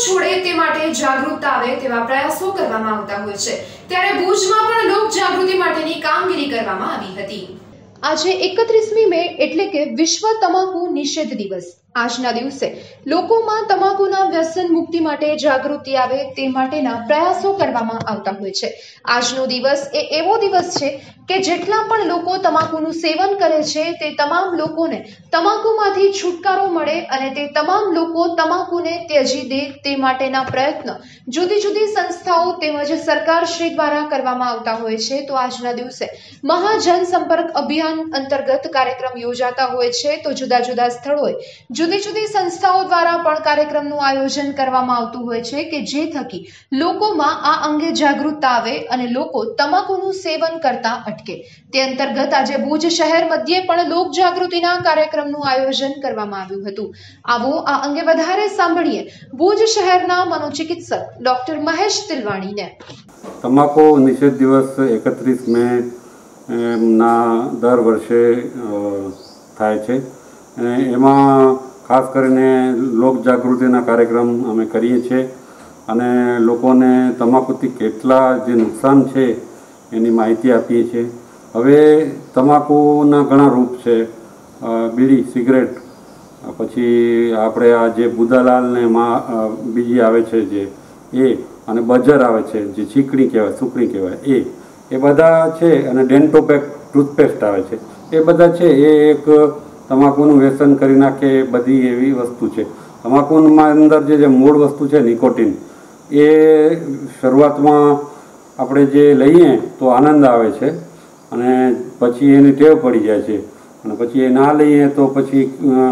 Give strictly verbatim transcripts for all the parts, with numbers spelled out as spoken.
છોડે તે માટે જાગૃતતા આવે તેવા પ્રયાસો કરવામાં આવતા હોય છે। ત્યારે ભુજમાં પણ લોક જાગૃતિ માટેની કામગીરી કરવામાં આવી હતી। આજે એકત્રીસમી મે એટલે કે વિશ્વ તમાકુ નિષેધ દિવસ। આજના દિવસે લોકોમાં તમાકુના વ્યસન મુક્તિ માટે જાગૃતિ આવે તે માટેના પ્રયાસો કરવામાં આવતા હોય છે। આજનો દિવસ એ એવો દિવસ છે કે જેટલા પણ લોકો તમાકુનું સેવન કરે છે તે તમામ લોકોને તમાકુમાંથી છુટકારો મળે અને તે તમામ લોકો તમાકુને ત્યજી દે તે માટેના પ્રયત્ન જુદી જુદી સંસ્થાઓ તેમજ સરકારશ્રી દ્વારા કરવામાં આવતા હોય છે। તો આજના દિવસે મહાજન સંપર્ક અભિયાન અંતર્ગત કાર્યક્રમ યોજાતા હોય છે। તો જુદા જુદા સ્થળોએ જુદી જુદી સંસ્થાઓ દ્વારા પણ કાર્યક્રમનું આયોજન કરવામાં આવતું હોય છે કે જે થકી લોકોમાં આ અંગે જાગૃતતા આવે અને લોકો તમાકુનું સેવન કરતા અટકે। તે અંતર્ગત આજે ભુજ શહેર મધ્યે પણ લોક જાગૃતિના કાર્યક્રમનું આયોજન કરવામાં આવ્યું હતું। આવો આ અંગે વધારે સાંભળીએ ભુજ શહેરના મનોચિકિત્સક ડોક્ટર મહેશ તિલવાણીને। તમાકુ નિષેધ દિવસ એકત્રીસ મે ના દર વર્ષે થાય છે અને એમાં ખાસ કરીને લોક જાગૃતિના કાર્યક્રમ અમે કરીએ છીએ અને લોકોને તમાકુથી કેટલા જે નુકસાન છે એની માહિતી આપીએ છીએ। હવે તમાકુના ઘણા રૂપ છે, બીડી, સિગરેટ, પછી આપણે આ જે બુદાલાલ ને માં બીજી આવે છે જે એ અને બજર આવે છે જે ચીકણી કહેવાય, સુકણી કહેવાય એ એ બધા છે અને ડેન્ટોપેક ટૂથપેસ્ટ આવે છે એ બધા છે એ એક તમાકુનું વ્યસન કરી નાખે બધી એવી વસ્તુ છે। તમાકુમાં અંદર જે જે મૂળ વસ્તુ છે નિકોટિન એ શરૂઆતમાં આપણે જે લઈએ તો આનંદ આવે છે અને પછી એની ટેવ પડી જાય છે અને પછી એ ના લઈએ તો પછી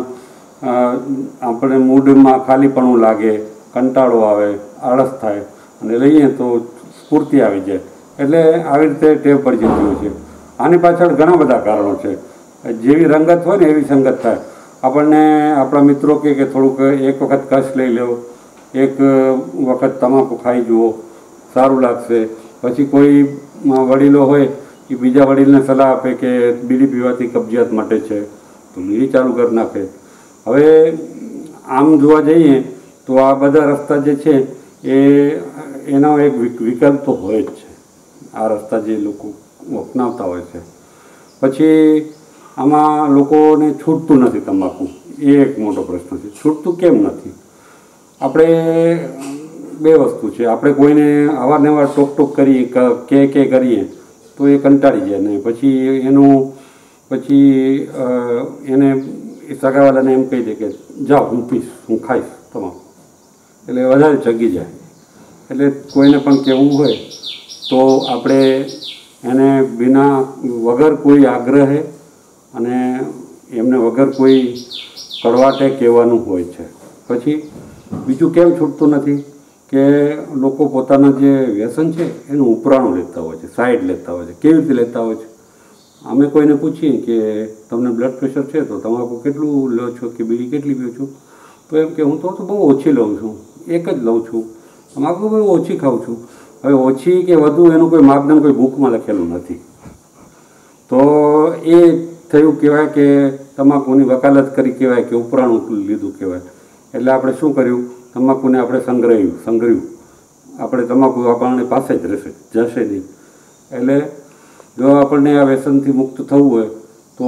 આપણે મૂડમાં ખાલીપણું લાગે, કંટાળો આવે, આળસ થાય અને લઈએ તો સ્ફૂર્તિ આવી જાય એટલે આવી રીતે ટેવ પડી જતી હોય છે। આની પાછળ ઘણા બધા કારણો છે। જેવી રંગત હોય ને એવી સંગત થાય। આપણને આપણા મિત્રો કહે કે થોડુંક એક વખત કશ લઈ લો, એક વખત તમાકુ ખાઈ જુઓ, સારું લાગશે। પછી કોઈ વડીલો હોય કે બીજા વડીલને સલાહ આપે કે બીડી પીવાથી કબજિયાત માટે છે તો બીડી ચાલુ કરી નાખે। હવે આમ જોવા જઈએ તો આ બધા રસ્તા જે છે એ એનો એક વિકલ્પ તો હોય જ છે, આ રસ્તા જે લોકો અપનાવતા હોય છે। પછી આમાં લોકોને છૂટતું નથી તમાકુ, એ એક મોટો પ્રશ્ન છે। છૂટતું કેમ નથી? આપણે બે વસ્તુ છે, આપણે કોઈને અવારનવાર ટોક ટોક કરીએ કે કે કરીએ તો એ કંટાળી જાય ને પછી એનું પછી એને સગાવાલાને એમ કહી દે કે જાઓ હું પીશ, હું ખાઈશ તમાકુ, એટલે વધારે ચગી જાય। એટલે કોઈને પણ કહેવું હોય તો આપણે એને બિના વગર કોઈ આગ્રહે અને એમને વગર કોઈ કડવાટે કહેવાનું હોય છે। પછી બીજું કેમ છૂટતું નથી કે લોકો પોતાના જે વ્યસન છે એનું ઉપરાણું લેતા હોય છે, સાઈડ લેતા હોય છે। કેવી રીતે લેતા હોય છે? અમે કોઈને પૂછીએ કે તમને બ્લડ પ્રેશર છે તો તમાકુ કેટલું લો છો કે બીડી કેટલી પીઓ છો તો એમ કે હું તો બહુ ઓછી લઉં છું, એક જ લઉં છું, તમાકુ બહુ ઓછી ખાઉં છું। હવે ઓછી કે વધુ એનું કોઈ માપદંડ કોઈ બુકમાં લખેલું નથી તો એ થયું કહેવાય કે તમાકુની વકાલત કરી કહેવાય કે ઉપરાણું લીધું કહેવાય। એટલે આપણે શું કર્યું? તમાકુને આપણે સંગ્રહ્યું સંગ્રહ્યું આપણે તમાકુ આપણને પાસે જ રહેશે, જશે નહીં। એટલે જો આપણને આ વ્યસનથી મુક્ત થવું હોય તો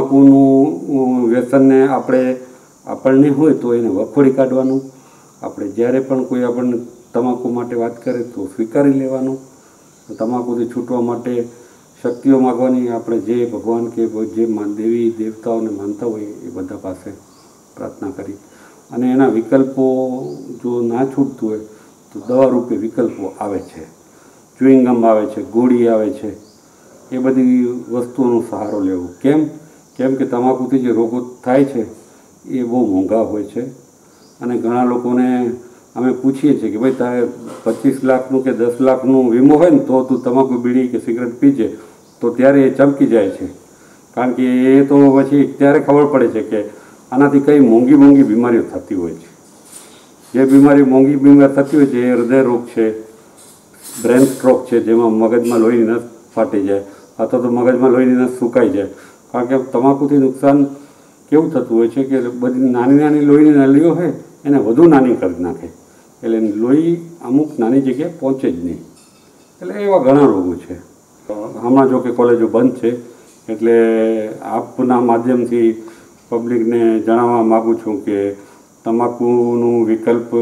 તમાકુનું વ્યસનને આપણે આપણને હોય તો એને વખોડી કાઢવાનું। આપણે જ્યારે પણ કોઈ આપણને તમાકુ માટે વાત કરે તો સ્વીકારી લેવાનું। તમાકુથી છૂટવા માટે શક્તિઓ માગવાની, આપણે જે ભગવાન કે જે દેવી દેવતાઓને માનતા હોય એ બધા પાસે પ્રાર્થના કરી અને એના વિકલ્પો જો ના છૂટતું હોય તો દવા રૂપે વિકલ્પો આવે છે, ચ્યુઇંગમ આવે છે, ગોળી આવે છે, એ બધી વસ્તુઓનો સહારો લેવો। કેમ? કેમ કે તમાકુથી જે રોગો થાય છે એ બહુ મોંઘા હોય છે અને ઘણા લોકોને અમે પૂછીએ છીએ કે ભાઈ તારે પચીસ લાખનું કે દસ લાખનું વીમો હોય ને તો તું તમાકુ, બીડી કે સિગરેટ પીજે તો ત્યારે એ ચમકી જાય છે, કારણ કે એ તો પછી ત્યારે ખબર પડે છે કે આનાથી કઈ મોંઘી મોંઘી બીમારીઓ થતી હોય છે। જે બીમારી મોંઘી બીમારી થતી હોય છે એ હૃદય રોગ છે, બ્રેન સ્ટ્રોક છે, જેમાં મગજમાં લોહીની નસ ફાટી જાય અથવા તો મગજમાં લોહીની નસ સુકાઈ જાય। કારણ કે તમાકુથી નુકસાન કેવું થતું હોય છે કે બધી નાની નાની લોહીની નળીઓ હોય એને વધુ નાની કરી નાખે એટલે લોહી અમુક નાની જગ્યાએ પહોંચે જ નહીં. એટલે એવા ઘણા રોગો છે. હમણાં જો કે કોલેજો બંધ છે, એટલે આપના માધ્યમથી પબ્લિકને જણાવવા માગું છું કે તમાકુનું વિકલ્પ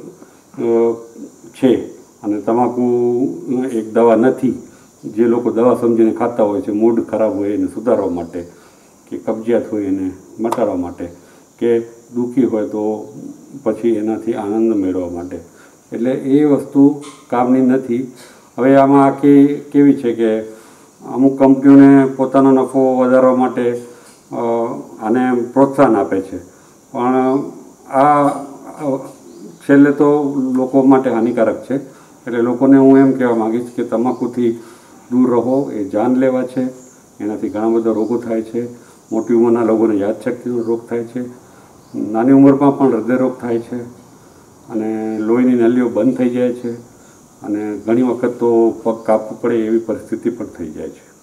છે અને તમાકુ એક દવા નથી. જે લોકો દવા સમજીને ખાતા હોય છે, મૂડ ખરાબ હોય એને સુધારવા માટે, કે કબજિયાત હોય એને મટાડવા માટે, કે દુઃખી હોય તો પછી એનાથી આનંદ મેળવવા માટે, એટલે એ વસ્તુ કામની નથી. હવે આમાં આખી કેવી છે કે અમુક કંપનીઓને પોતાનો નફો વધારવા માટે આને પ્રોત્સાહન આપે છે, પણ આ છેલ્લે તો લોકો માટે હાનિકારક છે. એટલે લોકોને હું એમ કહેવા માગીશ કે તમાકુથી દૂર રહો. એ જાનલેવા છે, એનાથી ઘણા બધા રોગો થાય છે. મોટી ઉંમરના લોકોને યાદશક્તિનો રોગ થાય છે, નાની ઉંમરમાં પણ હૃદયરોગ થાય છે, અને લોહીની નળીઓ બંધ થઈ જાય છે, અને ઘણી વખત તો પગ કાપવું પડે એવી પરિસ્થિતિ પણ થઈ જાય છે.